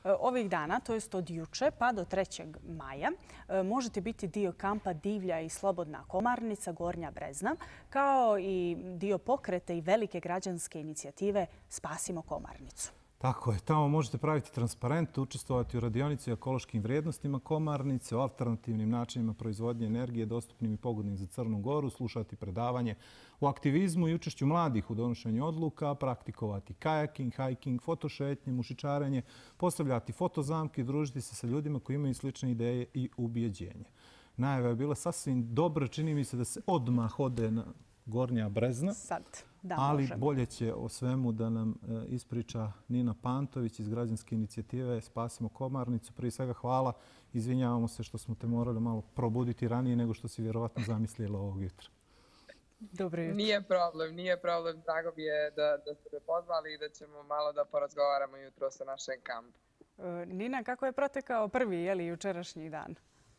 Ovih dana, to jest od juče pa do 3. maja, možete biti dio kampa Divlja i slobodna Komarnica, Gornja Brezna, kao i dio pokreta i velike građanske inicijative Spasimo Komarnicu. Tako je, tamo možete praviti transparent, učestvovati u radionici o ekološkim vrijednostima Komarnice, o alternativnim načinima proizvodnje energije dostupnim i pogodnim za Crnu Goru, slušati predavanje o aktivizmu i učešću mladih u donošenju odluka, praktikovati kajaking, hiking, fotošetnje, mušičarenje, postavljati fotozamke i družiti se sa ljudima koji imaju slične ideje i ubjeđenja. Najava je bila sasvim dobra, čini mi se da se odmah ode na Gornja Brezna. Ali bolje će o svemu da nam ispriča Nina Pantović iz građanske inicijative Spasimo Komarnicu. Prije svega hvala. Izvinjavamo se što smo te morali malo probuditi ranije nego što si vjerovatno zamislila ovog jutra. Dobro jutro. Nije problem. Drago mi je da ste me pozvali i da ćemo malo da porazgovaramo jutro sa našem kampu. Nina, kako je protekao prvi, jučerašnji dan?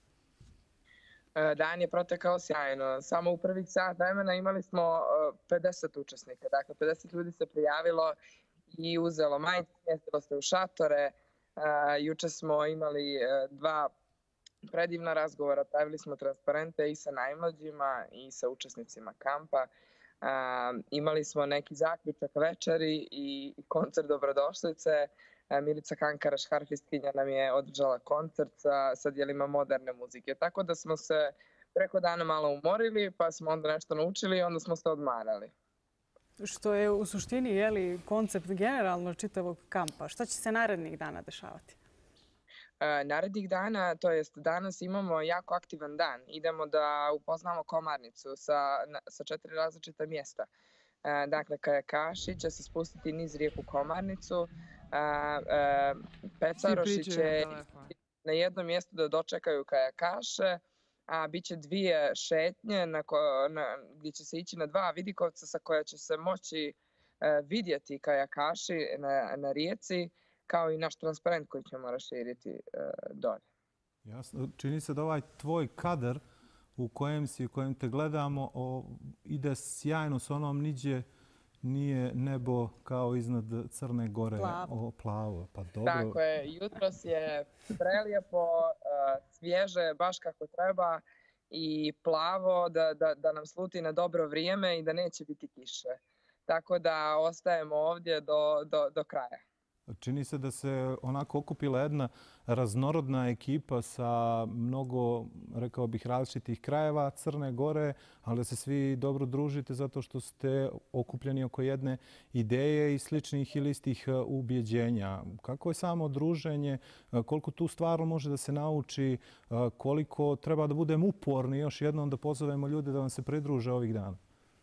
Dan je protekao sjajno. Samo u prvih sat vremena imali smo 50 učesnika. Dakle, 50 ljudi se prijavilo i uzelo majice, smjestilo se u šatore. Juče smo imali 2 predivna razgovora. Pravili smo transparente i sa najmlađima i sa učesnicima kampa. Imali smo neki zaključak večeri i koncert dobrodošlice. Milica Kankaraš, harfistkinja, nam je održala koncert sa dijelima moderne muzike. Tako da smo se preko dana malo umorili, pa smo onda nešto naučili i onda smo se odmarali. Što je u suštini koncept generalno čitavog kampa. Šta će se narednih dana dešavati? Narednih dana, to jest danas imamo jako aktivan dan. Idemo da upoznamo Komarnicu sa 4 različita mjesta. Dakle, kajakaši će se spustiti niz rijeku Komarnicu. Pecaroši će na jednom mjestu da dočekaju kajakaše, a bit će 2 šetnje gdje će se ići na 2 vidikovca sa koja će se moći vidjeti kajakaši na rijeci, kao i naš transparent koji ćemo raširiti dolje. Jasno. Čini se da ovaj tvoj kadar u kojem te gledamo ide sjajno s onom niđe nije nebo kao iznad Crne Gore, plavo. Pa dobro. Tako je, jutros je prelijepo, svježe, baš kako treba i plavo da nam sluti na dobro vrijeme i da neće biti kiše. Tako da ostajemo ovdje do kraja. Čini se da se onako okupila jedna raznorodna ekipa sa mnogo, rekao bih, različitih krajeva Crne Gore, ali da se svi dobro družite zato što ste okupljeni oko jedne ideje i sličnih ili istih ubjeđenja. Kako je samo druženje, koliko tu stvarno može da se nauči, koliko treba da budemo uporni još jednom da pozovemo ljude da vam se pridruže ovih dana?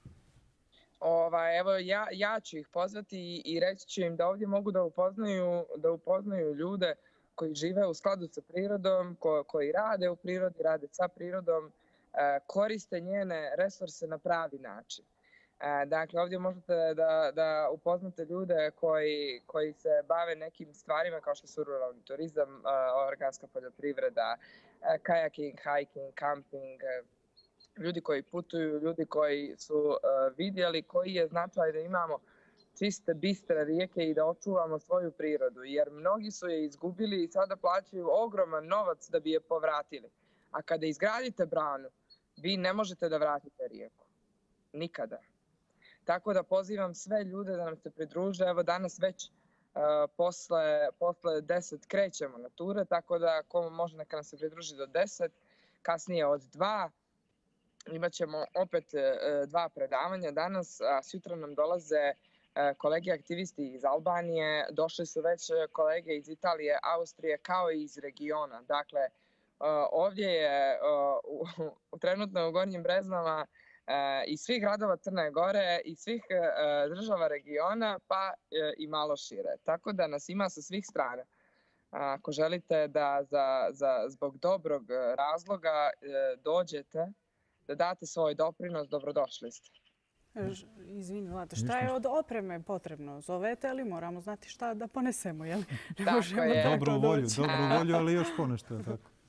Evo, ja ću ih pozvati i reći ću im da ovdje mogu da upoznaju ljude koji žive u skladu sa prirodom, koji rade u prirodi, rade sa prirodom, koriste njene resurse na pravi način. Dakle, ovdje možete da upoznate ljude koji se bave nekim stvarima kao što su ruralni turizam, organska poljoprivreda, kajaking, hiking, camping, ljudi koji putuju, ljudi koji su vidjeli koji je značaj da imamo čiste, bistre rijeke i da očuvamo svoju prirodu. Jer mnogi su je izgubili i sada plaćaju ogroman novac da bi je povratili. A kada izgradite branu, vi ne možete da vratite rijeku. Nikada. Tako da pozivam sve ljude da nam se pridruže. Evo danas već posle 10 krećemo na ture, tako da ko može neka nam se pridruži do 10, kasnije od 2. Imaćemo opet 2 predavanja danas, a sutra nam dolaze kolege aktivisti iz Albanije, došli su već kolege iz Italije, Austrije, kao i iz regiona. Dakle, ovdje je trenutno u Gornjim Breznama iz svih gradova Crne Gore i svih država regiona, pa i malo šire. Tako da nas ima sa svih strana. Ako želite da zbog dobrog razloga dođete, da date svoj doprinos, dobrodošli ste. Izvini, Vlada, šta je od opreme potrebno? Zovete, ali moramo znati šta da ponesemo, jel? Tako je. Dobru volju, ali još ponešto je tako.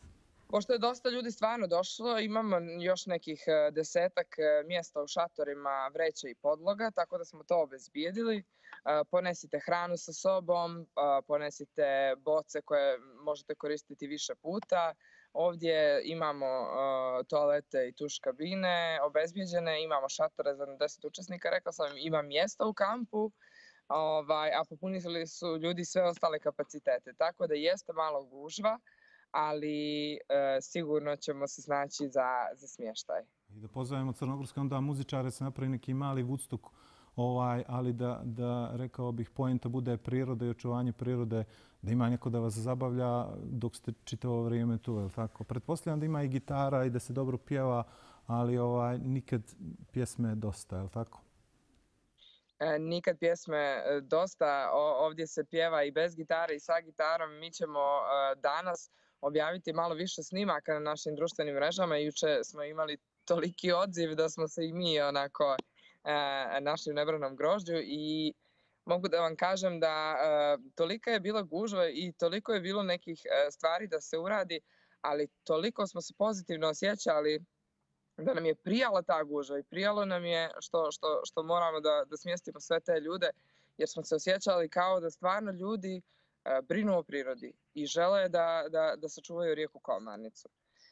Pošto je dosta ljudi stvarno došlo, imamo još nekih 10-ak mjesta u šatorima, vreća i podloga, tako da smo to obezbijedili. Ponesite hranu sa sobom, ponesite boce koje možete koristiti više puta. Ovdje imamo toalete i tuš kabine obezbijeđene, imamo šatore za 10 učesnika, rekla sam, ima mjesta u kampu, a popunili su ljudi sve ostale kapacitete. Tako da jeste malo gužva, ali sigurno ćemo se snaći za smještaj. I da pozovemo crnogorske onda muzičare, se napravi neki mali Woodstock, ali da rekao bih, poenta bude priroda i očuvanje prirode, da ima neko da vas zabavlja dok ste čitavo vrijeme tu, je li tako? Pretpostavljam da ima i gitara i da se dobro pjeva, ali nikad pjesme dosta, je li tako? Nikad pjesme dosta. Ovdje se pjeva i bez gitare i sa gitarom. Mi ćemo danas objaviti malo više snimaka na našim društvenim mrežama. Juče smo imali toliki odziv da smo se i mi onako našli u nebranom grožđu i mogu da vam kažem da tolika je bila gužva i toliko je bilo nekih stvari da se uradi, ali toliko smo se pozitivno osjećali da nam je prijala ta gužva i prijalo nam je što moramo da smjestimo sve te ljude, jer smo se osjećali kao da stvarno ljudi brinu o prirodi i žele da sačuvaju rijeku Komarnicu.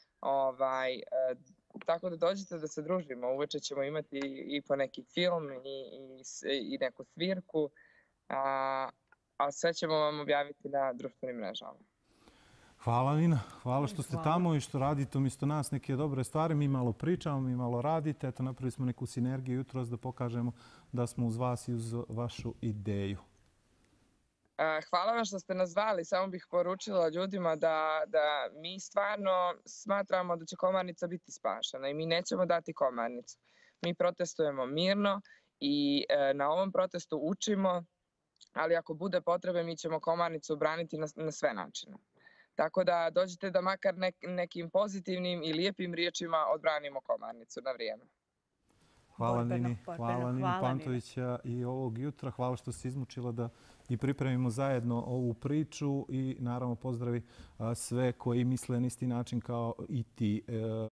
Tako da dođite da se družimo. Uveče ćemo imati i po neki film i neku svirku, a sve ćemo vam objaviti na društvenim mrežama. Hvala, Nina. Hvala što ste tamo i što radite umjesto nas neke dobre stvari. Mi malo pričamo, mi malo radite. Eto, napravili smo neku sinergiju jutros da pokažemo da smo uz vas i uz vašu ideju. Hvala vam što ste nas zvali. Samo bih poručila ljudima da mi stvarno smatramo da će Komarnica biti spašena i mi nećemo dati Komarnicu. Mi protestujemo mirno i na ovom protestu učimo, ali ako bude potrebe mi ćemo Komarnicu braniti na sve načine. Tako da dođite da makar nekim pozitivnim i lijepim riječima odbranimo Komarnicu na vrijeme. Hvala Nini. Hvala Nini Pantovića i ovog jutra. Hvala što se izmučila da i pripremimo zajedno ovu priču i naravno pozdravi sve koji misle na isti način kao i ti.